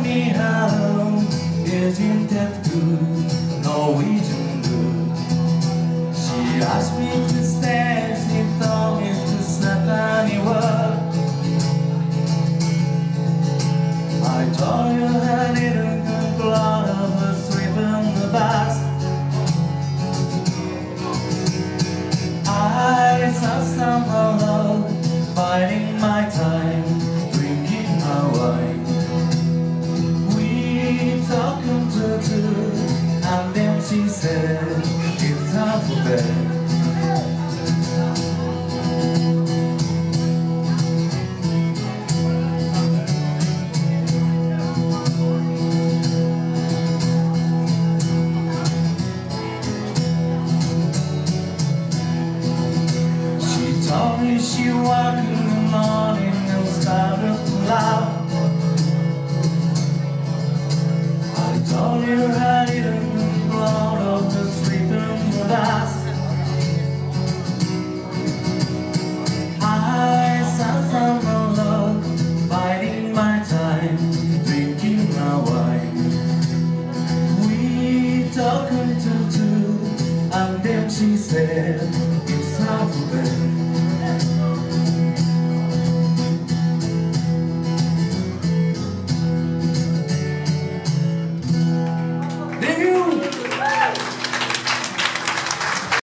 me home, isn't that good, Norwegian good? She asked me to stay, she told me to step anywhere. I told you I didn't go out of the street in the bus. I saw someone love, biding my time, drinking my wine. We talked to two, and then she said, it's time for bed. Told me she woke in the morning and started to laugh. I told her I didn't go out of the sleep in the dust. I sat down alone, biding my time, drinking my wine. We talked to two, and then she said,